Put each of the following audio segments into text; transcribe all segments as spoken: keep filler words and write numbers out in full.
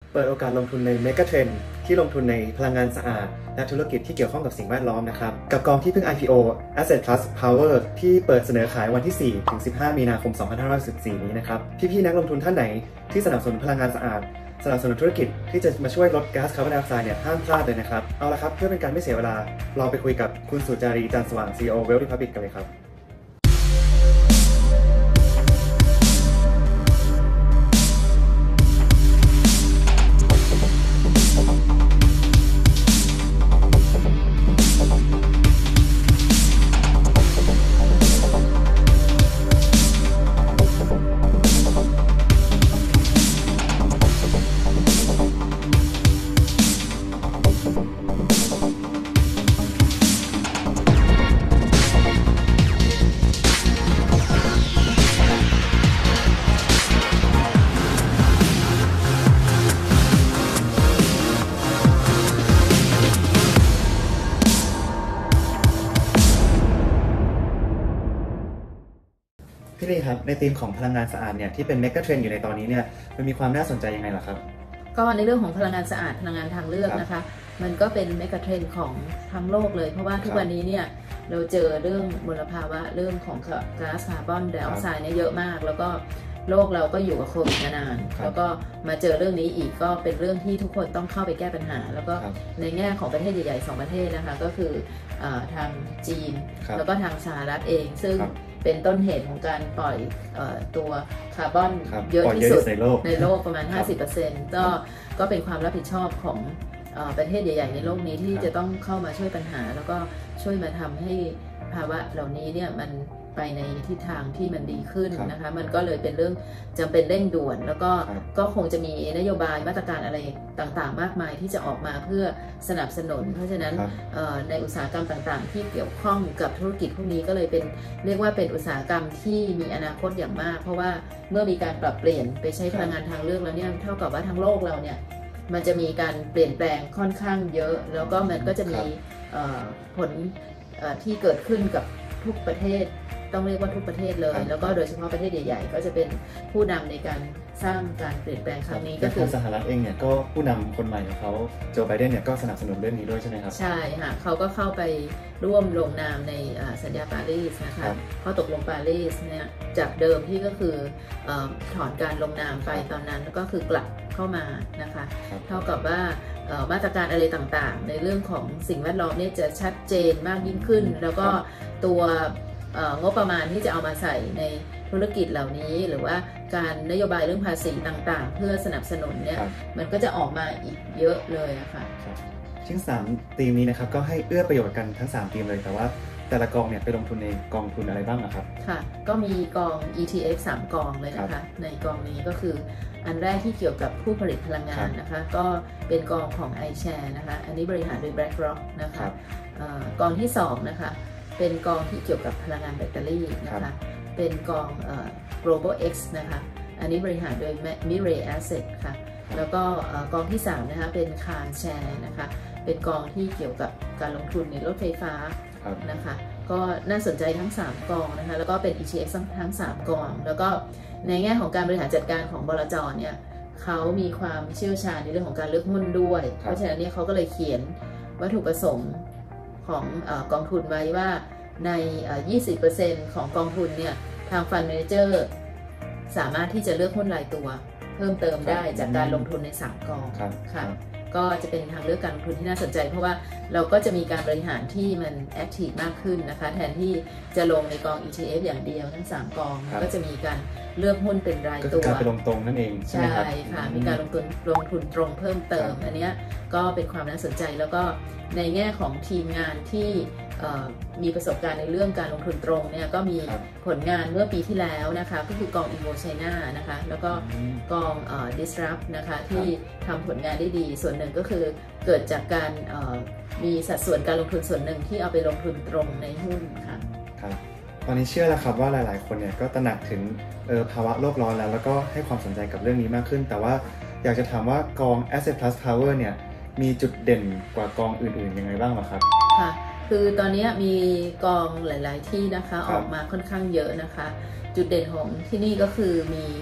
เปิดโอกาสลงทุนในเมกะเทรนด์ที่ลงทุนในพลังงานสะอาดและธุรกิจที่เกี่ยวข้องกับสิ่งแวดล้อมนะครับกับกองที่เพิ่ง ไอ พี โอ Asset Plus Power ที่เปิดเสนอขายวันที่ สี่ถึงสิบห้า มีนาคม สองพันห้าร้อยสิบสี่ นี้นะครับพี่ๆนักลงทุนท่านไหนที่สนับสนุนพลังงานสะอาดสนับสนุนธุรกิจที่จะมาช่วยลดก๊าซคาร์บอนไดออกไซด์เนี่ยห้ามพลาดเลยนะครับเอาละครับเพื่อเป็นการไม่เสียเวลาเราไปคุยกับคุณสุจารีจันทร์สว่าง ซี อี โอ Wealth Republic กันเลยครับพี่ลีครับในธีมของพลังงานสะอาดเนี่ยที่เป็นเมกะเทรนด์อยู่ในตอนนี้เนี่ยมันมีความน่าสนใจยังไงล่ะครับก็ในเรื่องของพลังงานสะอาดพลังงานทางเลือกนะคะมันก็เป็นเมกะเทรนด์ของทั้งโลกเลยเพราะว่าทุกวันนี้เนี่ยเราเจอเรื่องมลภาวะเรื่องของก๊าซคาร์บอนไดออกไซด์เนี่ยเยอะมากแล้วก็โลกเราก็อยู่กับโควิดมานานแล้วก็มาเจอเรื่องนี้อีกก็เป็นเรื่องที่ทุกคนต้องเข้าไปแก้ปัญหาแล้วก็ในแง่ของประเทศใหญ่ๆสองประเทศนะคะก็คือทางจีนแล้วก็ทางสหรัฐเองซึ่งเป็นต้นเหตุของการปล่อยตัวคาร์บอนเยอะที่สุดในโลกประมาณ ห้าสิบเปอร์เซ็นต์ ก็ก็เป็นความรับผิดชอบของประเทศใหญ่ๆในโลกนี้ที่จะต้องเข้ามาช่วยปัญหาแล้วก็ช่วยมาทำให้ภาวะเหล่านี้เนี่ยมันไปในทิศทางที่มันดีขึ้นนะคะมันก็เลยเป็นเรื่องจำเป็นเร่งด่วนแล้วก็ก็คงจะมีนโยบายมาตรการอะไรต่างๆมากมายที่จะออกมาเพื่อสนับสนุนเพราะฉะนั้นในอุตสาหกรรมต่างๆที่เกี่ยวข้องกับธุรกิจพวกนี้ก็เลยเป็นเรียกว่าเป็นอุตสาหกรรมที่มีอนาคตอย่างมากเพราะว่าเมื่อมีการปรับเปลี่ยนไปใช้พลังงานทางเลือกแล้วเนี่ยเท่ากับว่าทั้งโลกเราเนี่ยมันจะมีการเปลี่ยนแปลงค่อนข้างเยอะแล้วก็มันก็จะมีผลที่เกิดขึ้นกับทุกประเทศต้องเรียกว่าทุกประเทศเลยแล้วก็โดยเฉพาะประเทศใหญ่ๆก็จะเป็นผู้นำในการสร้างการเปลี่ยนแปลงครั้งนี้ก็คือสหรัฐเองเนี่ยก็ผู้นำคนใหม่ของเขาโจไบเดนเนี่ยก็สนับสนุนเรื่องนี้ด้วยใช่ไหมครับใช่ค่ะเขาก็เข้าไปร่วมลงนามในสัญญาปารีสนะคะข้อตกลงปารีสเนี่ยจากเดิมที่ก็คือถอนการลงนามไปตอนนั้นก็คือกลับเข้ามานะคะเท่ากับว่ามาตรการอะไรต่างๆในเรื่องของสิ่งแวดล้อมเนี่ยจะชัดเจนมากยิ่งขึ้นแล้วก็ตัวงบประมาณที่จะเอามาใส่ในธุรกิจเหล่านี้หรือว่าการนโยบายเรื่องภาษีต่างๆเพื่อสนับสนุนเนี่ยมันก็จะออกมาอีกเยอะเลยอะค่ะทั้งสามธีมนี้นะครับก็ให้เอื้อประโยชน์กันทั้งสามธีมเลยแต่ว่าแต่ละกองเนี่ยไปลงทุนในกองทุนอะไรบ้างครับค่ะก็มีกอง อี ที เอฟ สามกองเลยนะคะในกองนี้ก็คืออันแรกที่เกี่ยวกับผู้ผลิตพลังงานนะคะก็เป็นกองของ iShare นะคะอันนี้บริหารโดย BlackRock นะคะกองที่สองนะคะเป็นกองที่เกี่ยวกับพลังงานแบตเตอรี่นะคะเป็นกอง Global X นะคะอันนี้บริหารโดย Mirae Asset ค่ะแล้วก็กองที่สามนะคะเป็น Car Share นะคะเป็นกองที่เกี่ยวกับการลงทุนในรถไฟฟ้านะคะก็น่าสนใจทั้งสามกองนะคะแล้วก็เป็น อี ที เอฟ ทั้งสามกองแล้วก็ในแง่ของการบริหารจัดการของบลจ.เนี่ยเขามีความเชี่ยวชาญในเรื่องของการเลือกหุ้นด้วยเพราะฉะนั้นเนี่ยเขาก็เลยเขียนวัตถุประสงค์ของกองทุนไว้ว่าใน ยี่สิบเปอร์เซ็นต์ ของกองทุนเนี่ยทางฟันเมเนเจอร์สามารถที่จะเลือกหุ้นรายตัวเพิ่มเติมได้จากการลงทุนในสามกองค่ะก็จะเป็นทางเลือกการลงทุนที่น่าสนใจเพราะว่าเราก็จะมีการบริหารที่มันแอคทีฟมากขึ้นนะคะแทนที่จะลงในกอง อี ที เอฟ อย่างเดียวทั้งสามกองก็จะมีการเลือกหุ้นเป็นรายตัวการไปลงตรงนั่นเองใช่ค่ะมีการลงทุนลงทุนตรงเพิ่มเติมอันนี้ก็เป็นความน่าสนใจแล้วก็ในแง่ของทีมงานที่มีประสบการณ์ในเรื่องการลงทุนตรงเนี่ยก็มีผลงานเมื่อปีที่แล้วนะคะก็คือกอง Evo China นะคะแล้วก็กอง Disrupt นะคะที่ทำผลงานได้ดีส่วนหนึ่งก็คือเกิดจากการมีสัดส่วนการลงทุนส่วนหนึ่งที่เอาไปลงทุนตรงในหุ้นค่ะครับตอนนี้เชื่อแล้วครับว่าหลายๆคนเนี่ยก็ตระหนักถึงภาวะโลกร้อนแล้วแล้วก็ให้ความสนใจกับเรื่องนี้มากขึ้นแต่ว่าอยากจะถามว่ากอง Asset Plus Power เนี่ยมีจุดเด่นกว่ากองอื่นๆยังไงบ้างหรอครับค่ะคือตอนนี้มีกองหลายๆที่นะคะออกมาค่อนข้างเยอะนะคะจุดเด่นของที่นี่ก็คือมี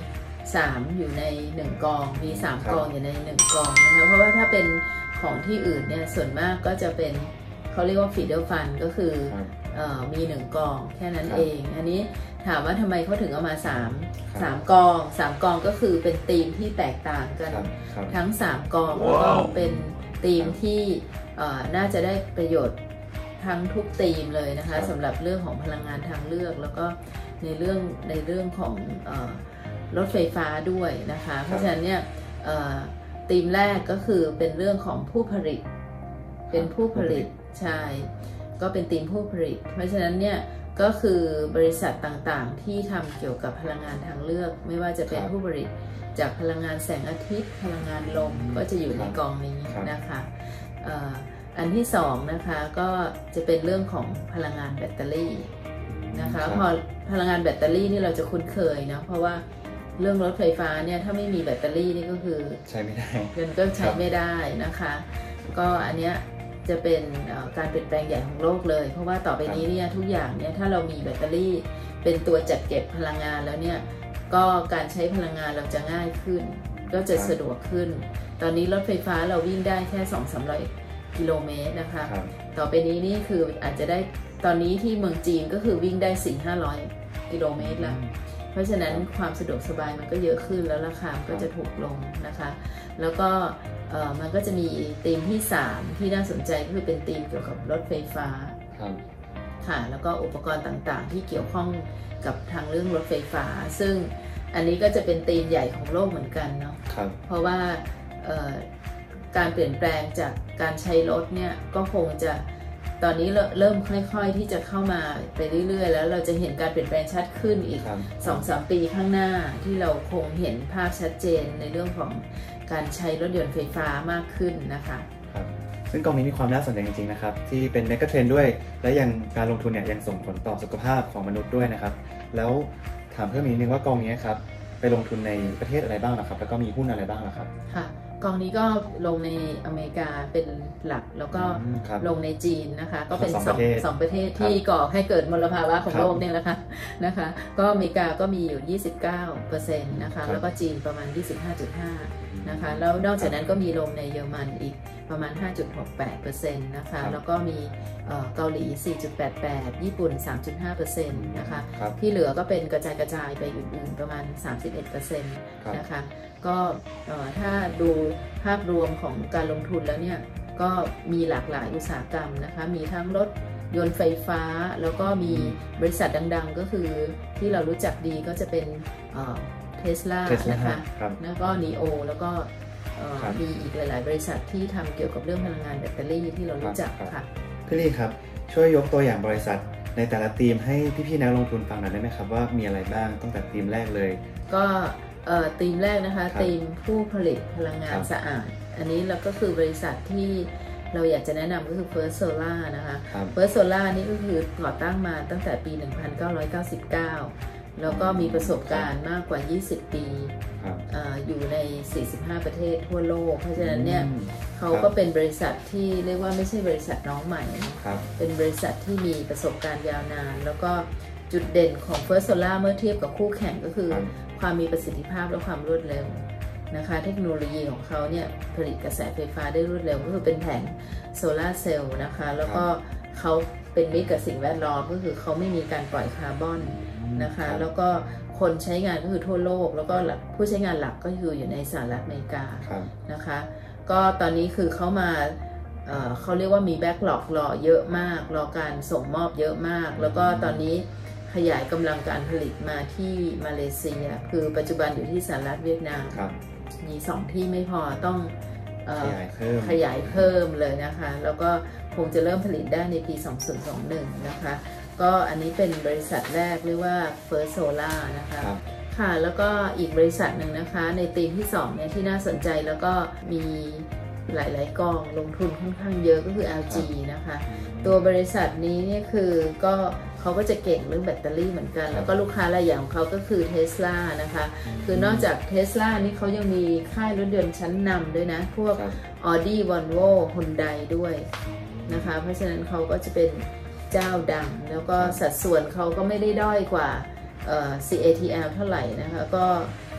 สามอยู่ในหนึ่งกองมีสามกองอยู่ในหนึ่งกองนะคะเพราะว่าถ้าเป็นของที่อื่นเนี่ยส่วนมากก็จะเป็นเขาเรียกว่า feeder fund ก็คือเอ่อมีหนึ่งกองแค่นั้นเองอันนี้ถามว่าทำไมเขาถึงเอามาสาม สามกองสามกองก็คือเป็นธีมที่แตกต่างกันทั้งสามกองแล้วก็เป็นธีมที่น่าจะได้ประโยชน์ทั้งทุกธีมเลยนะคะสำหรับเรื่องของพลังงานทางเลือกแล้วก็ในเรื่องในเรื่องของรถไฟฟ้าด้วยนะคะเพราะฉะนั้นเนี่ยธีมแรกก็คือเป็นเรื่องของผู้ผลิตเป็นผู้ผลิตใช่ก็เป็นธีมผู้ผลิตเพราะฉะนั้นเนี่ยก็คือบริษัทต่างๆที่ทำเกี่ยวกับพลังงานทางเลือกไม่ว่าจะเป็นผู้ผลิตจากพลังงานแสงอาทิตย์พลังงานลมก็จะอยู่ในกองนี้นะคะอันที่สองนะคะก็จะเป็นเรื่องของพลังงานแบตเตอรี่นะคะพอพลังงานแบตเตอรี่นี่เราจะคุ้นเคยนะเพราะว่าเรื่องรถไฟฟ้าเนี่ยถ้าไม่มีแบตเตอรี่นี่ก็คือใช้ไม่ได้เงินก็ใช้ไม่ได้นะคะก็อันเนี้ยจะเป็นการเปลี่ยนแปลงใหญ่ของโลกเลยเพราะว่าต่อไปนี้เนี่ยทุกอย่างเนี่ยถ้าเรามีแบตเตอรี่เป็นตัวจัดเก็บพลังงานแล้วเนี่ยก็การใช้พลังงานเราจะง่ายขึ้นก็จะสะดวกขึ้นตอนนี้รถไฟฟ้าเราวิ่งได้แค่ สองถึงสามร้อย กิโลเมตรนะคะต่อไปนี้นี่คืออาจจะได้ตอนนี้ที่เมืองจีนก็คือวิ่งได้ สี่ถึงห้าร้อย กิโลเมตรแล้วเพราะฉะนั้นความสะดวกสบายมันก็เยอะขึ้นแล้วราคาก็จะถูกลงนะคะแล้วก็มันก็จะมีธีมที่สามที่น่าสนใจก็คือเป็นธีมเกี่ยวกับรถไฟฟ้าค่ะแล้วก็อุปกรณ์ต่างๆที่เกี่ยวข้องกับทางเรื่องรถไฟฟ้าซึ่งอันนี้ก็จะเป็นธีมใหญ่ของโลกเหมือนกันเนาะเพราะว่าการเปลี่ยนแปลงจากการใช้รถเนี่ยก็คงจะตอนนี้เริ่มค่อยๆที่จะเข้ามาไปเรื่อยๆแล้วเราจะเห็นการเปลี่ยนแปลงชัดขึ้นอีก สองถึงสาม ปีข้างหน้าที่เราคงเห็นภาพชัดเจนในเรื่องของการใช้รถยนต์ไฟฟ้ามากขึ้นนะคะครับซึ่งกองนี้มีความน่าสนใจจริงๆนะครับที่เป็นเมกะเทรนด์ด้วยและยังการลงทุนเนี่ยยังส่งผลต่อสุขภาพของมนุษย์ด้วยนะครับแล้วถามเพิ่มอีกนิดนึงว่ากองนี้ครับไปลงทุนในประเทศอะไรบ้างนะครับแล้วก็มีหุ้นอะไรบ้างนะครับค่ะกองนี้ก็ลงในอเมริกาเป็นหลักแล้วก็ลงในจีนนะคะก็เป็นสองสองประเทศที่ก่อให้เกิดมลภาวะของโลกเนี่ยแหละค่ะนะคะก็อเมริกาก็มีอยู่ ยี่สิบเก้าเปอร์เซ็นต์ นะคะแล้วก็จีนประมาณ ยี่สิบห้าจุดห้า นะคะแล้วนอกจากนั้นก็มีลงในเยอรมันอีกประมาณ ห้าจุดหกแปดเปอร์เซ็นต์ นะคะแล้วก็มีเกาหลี สี่จุดแปดแปด ญี่ปุ่น สามจุดห้าเปอร์เซ็นต์ นะคะที่เหลือก็เป็นกระจายกระจายไปอื่นๆประมาณ สามสิบเอ็ดเปอร์เซ็นต์ นะคะก็ถ้าดูภาพรวมของการลงทุนแล้วเนี่ยก็มีหลากหลายอุตสาหกรรมนะคะมีทั้งรถยนต์ไฟฟ้าแล้วก็มีบริษัทดังๆก็คือที่เรารู้จักดีก็จะเป็นเทสลานะคะแล้วก็นีโอแล้วก็มีอีกหลายๆบริษัทที่ทำเกี่ยวกับเรื่องพลังงานแบตเตอรี่ที่เรารู้จักค่ะพี่ลี่ครับช่วยยกตัวอย่างบริษัทในแต่ละธีมให้พี่ๆนักลงทุนฟังหน่อยได้ไหมครับว่ามีอะไรบ้างตั้งแต่ธีมแรกเลยก็ธีมแรกนะคะธีมผู้ผลิตพลังงานสะอาดอันนี้เราก็คือบริษัทที่เราอยากจะแนะนำก็คือ First Solar นะคะ First Solar นี่ก็คือก่อตั้งมาตั้งแต่ปี หนึ่งพันเก้าร้อยเก้าสิบเก้า แล้วก็มีประสบการณ์มากกว่า ยี่สิบ ปีอยู่ใน สี่สิบห้า ประเทศทั่วโลกเพราะฉะนั้นเนี่ยเขาก็เป็นบริษัทที่เรียกว่าไม่ใช่บริษัทน้องใหม่เป็นบริษัทที่มีประสบการณ์ยาวนานแล้วก็จุดเด่นของ First Solar เมื่อเทียบกับคู่แข่งก็คือความมีประสิทธิภาพและความรวดเร็วนะคะเทคโนโลยีของเขาเนี่ยผลิตกระแสไฟฟ้าได้รวดเร็วก็คือเป็นแผงโซลาร์เซลล์นะคะแล้วก็เขาเป็นมิตรกับสิ่งแวดล้อมก็คือเขาไม่มีการปล่อยคาร์บอนนะคะแล้วก็คนใช้งานก็คือทั่วโลกแล้วก็ผู้ใช้งานหลักก็คืออยู่ในสหรัฐอเมริกานะคะก็ตอนนี้คือเขามาเขาเรียกว่ามีแบ็กหลอกรอเยอะมากรอการส่งมอบเยอะมากแล้วก็ตอนนี้ขยายกำลังการผลิตมาที่มาเลเซียคือปัจจุบันอยู่ที่สหรัฐเวียดนามมีสองที่ไม่พอต้องขยายเพิ่มขยายเพิ่มเลยนะคะแล้วก็คงจะเริ่มผลิตได้ในปีสองพันยี่สิบเอ็ดนะคะก็อันนี้เป็นบริษัทแรกเรียกว่า First Solar นะคะค่ะแล้วก็อีกบริษัทหนึ่งนะคะในธีมที่สองเนี่ยที่น่าสนใจแล้วก็มีหลายๆกองลงทุนค่อนข้างเยอะก็คือ แอล จี นะคะตัวบริษัทนี้เนี่ยคือก็เขาก็จะเก่งเรื่องแบตเตอรี่เหมือนกันแล้วก็ลูกค้ารายใหญ่ของเขาก็คือ Tesla นะคะคือนอกจาก Tesla นี่เขายังมีค่ายรถยนต์ชั้นนำด้วยนะพวก Audi Volvo Hyundai ด้วยนะคะเพราะฉะนั้นเขาก็จะเป็นเจ้าดังแล้วก็สัดส่วนเขาก็ไม่ได้ด้อยกว่า ซี เอ ที แอล เท่าไหร่นะคะก็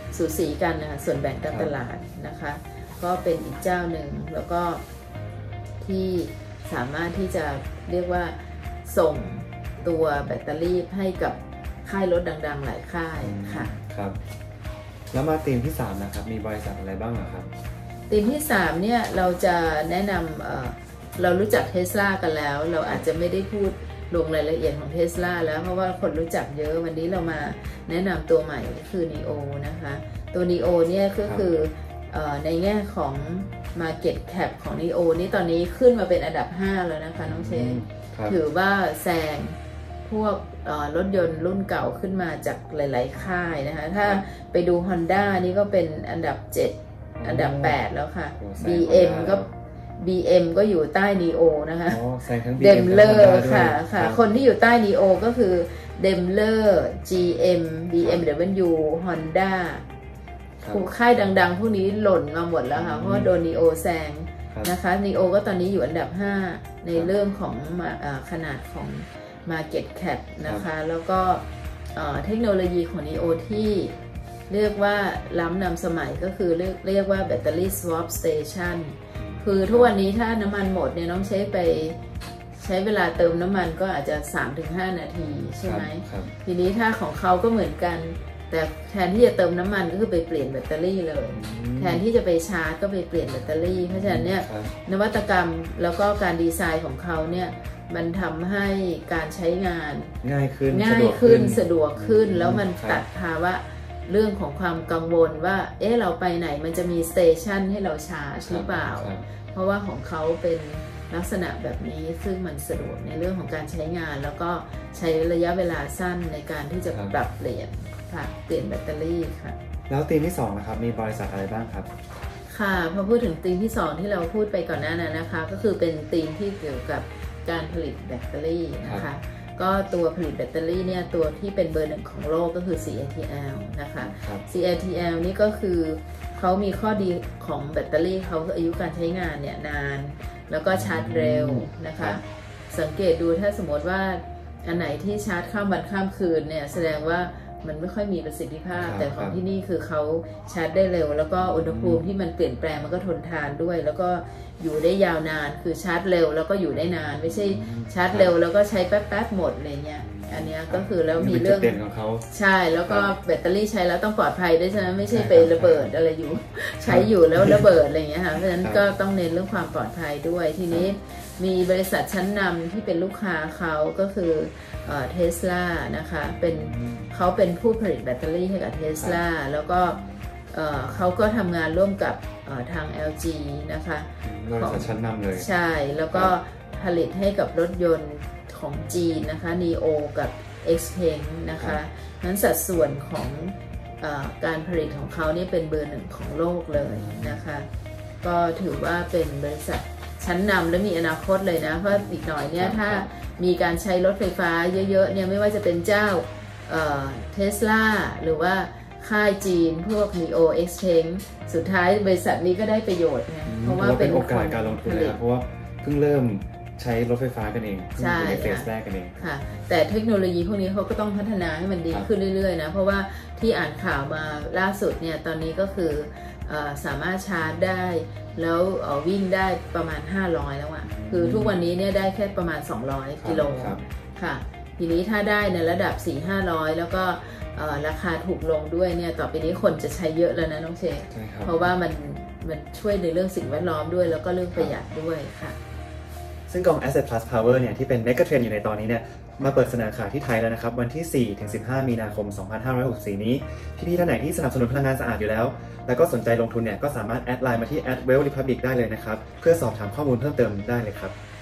สูสีกันนะคะส่วนแบ่งการตลาดนะคะก็เป็นอีกเจ้าหนึ่งแล้วก็ที่สามารถที่จะเรียกว่าส่งตัวแบตเตอรี่ให้กับค่ายรถดังๆหลายค่ายค่ะครับแล้วมาธีมที่สามนะครับมีบริษัทอะไรบ้างครับธีมที่สามเนี่ยเราจะแนะนำ เ, เรารู้จัก Tesla กันแล้วเราอาจจะไม่ได้พูดลงรายละเอียดของ Tesla แล้วเพราะว่าคนรู้จักเยอะวันนี้เรามาแนะนำตัวใหม่ก็คือ นีโอ นะคะตัว นีโอ เนี่ยก็คือในแง่ของ Market Cap ของ นีโอ นี่ตอนนี้ขึ้นมาเป็นอันดับห้าแล้วนะคะน้องเชนถือว่าแซงพวกรถยนต์รุ่นเก่าขึ้นมาจากหลายๆค่ายนะคะถ้าไปดู Honda นี่ก็เป็นอันดับเจ็ดอันดับแปดแล้วค่ะ บี เอ็ม ก็ บี เอ็ม ก็อยู่ใต้ นีโอ นะคะเดมเลอร์ค่ะค่ะคนที่อยู่ใต้ นีโอ ก็คือเดมเลอร์ จี เอ็ม บี เอ็ม ดับเบิลยู Honda ค่ายดังๆพวกนี้หล่นมาหมดแล้วค่ะเพราะว่าโดน นีโอ แซงนะคะ นีโอ ก็ตอนนี้อยู่อันดับห้าในเรื่องของขนาดของ Market Cap นะคะแล้วก็เทคโนโลยีของ นีโอ ที่เรียกว่าล้ำนำสมัยก็คือเรียกเรียกว่า Battery Swap Station คือทุกวันนี้ถ้าน้ำมันหมดเนี่ยน้องใช้ไปใช้เวลาเติมน้ำมันก็อาจจะ สามถึงห้า นาทีใช่ไหมทีนี้ถ้าของเขาก็เหมือนกันแต่แทนที่จะเติมน้ำมันก็คือไปเปลี่ยนแบตเตอรี่เลยแทนที่จะไปชาร์จก็ไปเปลี่ยนแบตเตอรี่เพราะฉะนั้นเนี่ยนวัตกรรมแล้วก็การดีไซน์ของเขาเนี่ยมันทำให้การใช้งานง่ายขึ้นง่ายขึ้นสะดวกขึ้นแล้วมันตัดภาวะเรื่องของความกังวลว่าเอ๊ะเราไปไหนมันจะมีสเตชันให้เราชาร์จหรือเปล่าเพราะว่าของเขาเป็นลักษณะแบบนี้ซึ่งมันสะดวกในเรื่องของการใช้งานแล้วก็ใช้ระยะเวลาสั้นในการที่จะปรับเปลี่ยนค่ะเปลี่ยนแบตเตอรี่ค่ะแล้วธีมที่สองนะครับมีบริษัทอะไรบ้างครับค่ะพอพูดถึงธีมที่สองที่เราพูดไปก่อนหน้านั้นนะคะก็คือเป็นธีมที่เกี่ยวกับการผลิตแบตเตอรี่นะคะก็ตัวผลิตแบตเตอรี่เนี่ยตัวที่เป็นเบอร์หนึ่งของโลกก็คือ ซี เอ ที แอล นะคะ ซี เอ ที แอล นี่ก็คือเขามีข้อดีของแบตเตอรี่เขาอายุการใช้งานเนี่ยนานแล้วก็ชาร์จเร็วนะคะสังเกตดูถ้าสมมติว่าอันไหนที่ชาร์จข้ามวันข้ามคืนเนี่ยแสดงว่ามันไม่ค่อยมีประสิทธิภาพแต่ของที่นี่คือเขาชาร์จได้เร็วแล้วก็อุณหภูมิที่มันเปลี่ยนแปลงมันก็ทนทานด้วยแล้วก็อยู่ได้ยาวนานคือชาร์จเร็วแล้วก็อยู่ได้นานไม่ใช่ชาร์จเร็วแล้วก็ใช้แป๊บๆหมดอะไรเงี้ยอันนี้ก็คือแล้วมีเรื่องใช่แล้วก็แบตเตอรี่ใช้แล้วต้องปลอดภัยด้วยใช่ไหมไม่ใช่ไประเบิดอะไรอยู่ใช้อยู่แล้วระเบิดอะไรเงี้ยค่ะเพราะฉะนั้นก็ต้องเน้นเรื่องความปลอดภัยด้วยทีนี้มีบริษัทชั้นนำที่เป็นลูกค้าเขาก็คือเทสลานะคะเป็นเขาเป็นผู้ผลิตแบตเตอรี่ให้กับเทสลาแล้วก็เขาก็ทำงานร่วมกับทาง แอล จี นะคะบริษัทชั้นนำเลยใช่แล้วก็ผลิตให้กับรถยนต์ของจีนนะคะ นีโอ กับ Xpeng นะคะนั้นสัดส่วนของเอ่อการผลิตของเขานี่เป็นเบอร์หนึ่งของโลกเลยนะคะก็ถือว่าเป็นบริษัทชั้นนำและมีอนาคตเลยนะเพราะอีกหน่อยเนี่ยถ้ามีการใช้รถไฟฟ้าเยอะๆเนี่ยไม่ว่าจะเป็นเจ้าเอ่อ Tesla หรือว่าค่ายจีนพวก นีโอ Xpeng สุดท้ายบริษัทนี้ก็ได้ประโยชน์ไงเพราะว่าเป็นโอกาสการลงทุนเลยเพราะว่าเพิ่งเริ่มใช้รถไฟฟ้ากันเองใช่ในเฟสแรกกันเองค่ะแต่เทคโนโลยีพวกนี้เขาก็ต้องพัฒนาให้มันดีขึ้นเรื่อยๆนะเพราะว่าที่อ่านข่าวมาล่าสุดเนี่ยตอนนี้ก็คือสามารถชาร์จได้แล้ววิ่งได้ประมาณห้าร้อยแล้วอ่ะคือทุกวันนี้เนี่ยได้แค่ประมาณสองร้อยกิโลค่ะทีนี้ถ้าได้ในระดับ สี่ถึงห้าร้อย แล้วก็ราคาถูกลงด้วยเนี่ยต่อไปนี้คนจะใช้เยอะแล้วนะน้องเชนเพราะว่ามันมันช่วยในเรื่องสิ่งแวดล้อมด้วยแล้วก็เรื่องประหยัดด้วยค่ะซึ่งกอง Asset Plus Power เนี่ยที่เป็น Mega Trend อยู่ในตอนนี้เนี่ยมาเปิดเสนอขายที่ไทยแล้วนะครับวันที่ สี่ถึงสิบห้า มีนาคม สองพันห้าร้อยหกสิบสี่ นี้พี่ๆท่านไหนที่สนับสนุนพลังงานสะอาดอยู่แล้วแล้วก็สนใจลงทุนเนี่ยก็สามารถแอดไลน์มาที่ แอท เวล รีพับลิก ได้เลยนะครับเพื่อสอบถามข้อมูลเพิ่มเติมได้เลยครับ